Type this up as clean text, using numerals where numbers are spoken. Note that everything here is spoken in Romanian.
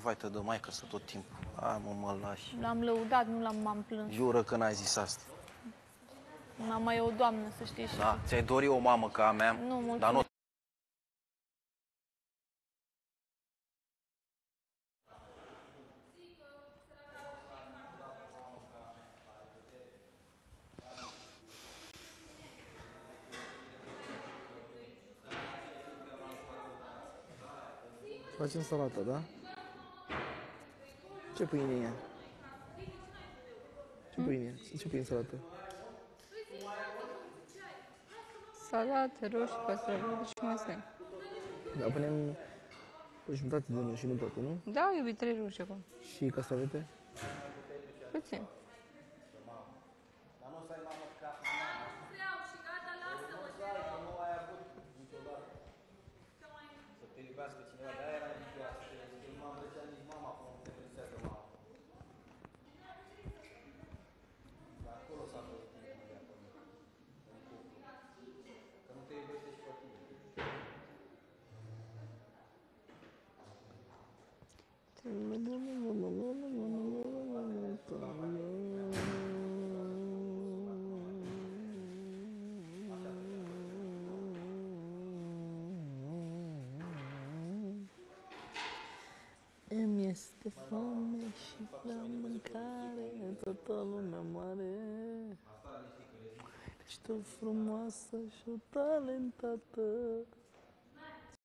Vai-te de maică-să tot timpul. Hai, mă lași. L-am lăudat, nu m-am plâns. Jură că n-ai zis asta. Mama e o doamnă, să știi și Da, ți-ai dori o mamă ca a mea, Nu, mulțumesc. dar nu. Facem salată, da? Ce pâine e? Ce pâine e? Ce pâine salată? Salate, roșii, castraveți și mai stai. Da, punem o jumătate de mână și nu toate, nu? Da, iubi, 3 roșii acum. Și castravete? Puțin. Îmi este foame și vreau mâncare, toată lumea moare. Ești o frumoasă și o talentată.